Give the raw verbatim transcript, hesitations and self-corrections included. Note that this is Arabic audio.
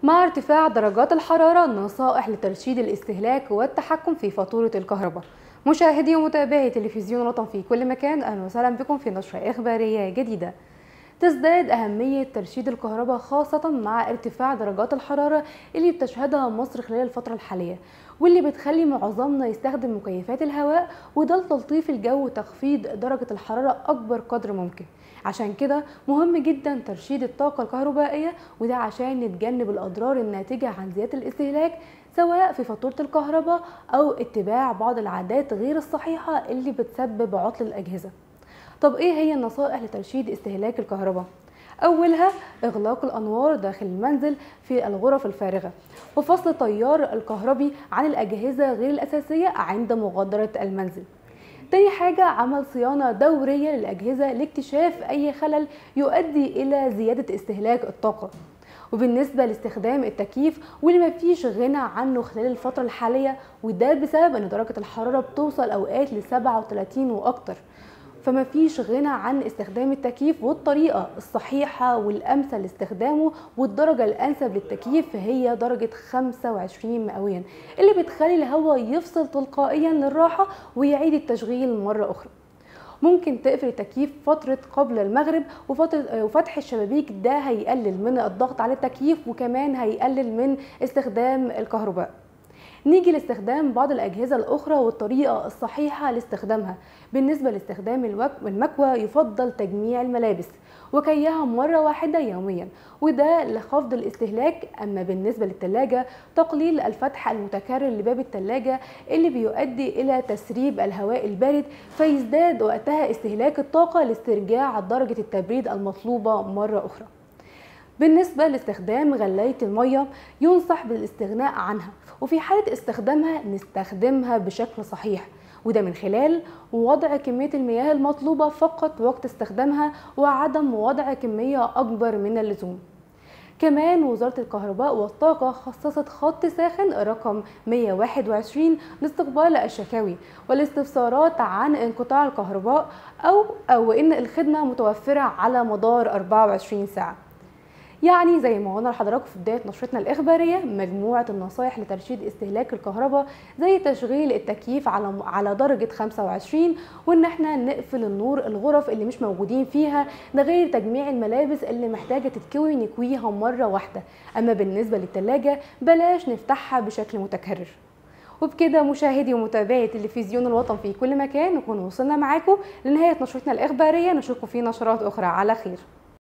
مع ارتفاع درجات الحرارة نصائح لترشيد الاستهلاك والتحكم في فاتورة الكهرباء. مشاهدي ومتابعي تلفزيون الوطن في كل مكان، أهلا وسهلا بكم في نشرة إخبارية جديدة. تزداد أهمية ترشيد الكهرباء خاصة مع ارتفاع درجات الحرارة اللي بتشهدها مصر خلال الفترة الحالية، واللي بتخلي معظمنا يستخدم مكيفات الهواء، وده لتلطيف الجو وتخفيض درجة الحرارة أكبر قدر ممكن. عشان كده مهم جدا ترشيد الطاقة الكهربائية، وده عشان نتجنب الأضرار الناتجة عن زيادة الاستهلاك سواء في فاتورة الكهرباء أو اتباع بعض العادات غير الصحيحة اللي بتسبب عطل الأجهزة. طب ايه هي النصائح لترشيد استهلاك الكهرباء؟ اولها اغلاق الانوار داخل المنزل في الغرف الفارغه، وفصل تيار الكهربي عن الاجهزه غير الاساسيه عند مغادره المنزل. تاني حاجة عمل صيانة دورية للأجهزة لاكتشاف أي خلل يؤدي إلى زيادة استهلاك الطاقة. وبالنسبة لاستخدام التكييف واللي مفيش غنى عنه خلال الفترة الحالية، وده بسبب أن درجة الحرارة بتوصل أوقات ل سبعة وثلاثين وأكتر، فما فيش غنى عن استخدام التكييف. والطريقة الصحيحة والأمثل لاستخدامه والدرجة الأنسب للتكييف هي درجة خمسة وعشرين مئويا، اللي بتخلي الهواء يفصل تلقائيا للراحة ويعيد التشغيل مرة أخرى. ممكن تقفل التكييف فترة قبل المغرب، وفترة وفتح الشبابيك ده هيقلل من الضغط على التكييف، وكمان هيقلل من استخدام الكهرباء. نيجي لاستخدام بعض الأجهزة الأخرى والطريقة الصحيحة لاستخدامها. بالنسبة لاستخدام المكوى يفضل تجميع الملابس وكيها مرة واحدة يوميا، وده لخفض الاستهلاك. أما بالنسبة للتلاجة تقليل الفتح المتكرر لباب التلاجة اللي بيؤدي إلى تسريب الهواء البارد، فيزداد وقتها استهلاك الطاقة لاسترجاع درجة التبريد المطلوبة مرة أخرى. بالنسبة لاستخدام غلاية المية ينصح بالاستغناء عنها، وفي حالة استخدامها نستخدمها بشكل صحيح، وده من خلال وضع كمية المياه المطلوبة فقط وقت استخدامها، وعدم وضع كمية أكبر من اللزوم. كمان وزارة الكهرباء والطاقة خصصت خط ساخن رقم مئة وواحد وعشرين لاستقبال الشكاوي والاستفسارات عن انقطاع الكهرباء أو أو إن الخدمة متوفرة على مدار أربعة وعشرين ساعة. يعني زي ما قلنا لحضراتكم في بداية نشرتنا الإخبارية، مجموعة النصائح لترشيد استهلاك الكهرباء زي تشغيل التكييف على على درجة خمسة وعشرين، وإن احنا نقفل النور الغرف اللي مش موجودين فيها، ده غير تجميع الملابس اللي محتاجة تتكوي نكويها مرة واحدة. أما بالنسبة للتلاجة بلاش نفتحها بشكل متكرر. وبكده مشاهدي ومتابعي تلفزيون الوطن في كل مكان نكون وصلنا معاكم لنهاية نشرتنا الإخبارية، نشوفكم في نشرات أخرى على خير.